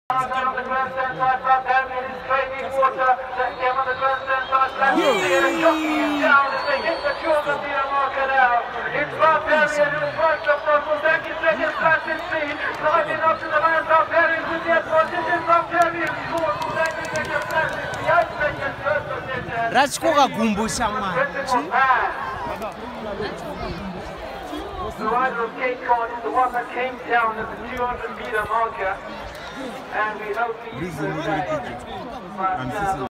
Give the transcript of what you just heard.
On the grandstand side, Paramedics is trading water. Then came on the grandstand side, and jockey is down as they hit the 200 meter marker now. It's Paramedics who's right up front for 30 seconds fast in speed. Sliding up to the man, Paramedics with the advance. This is Paramedics scored for 30 seconds fast in speed. I think it's first position. Ratskoga gumbusa man. The rider of Cape Cod is the one that came down at the 200 meter marker. And we hope he's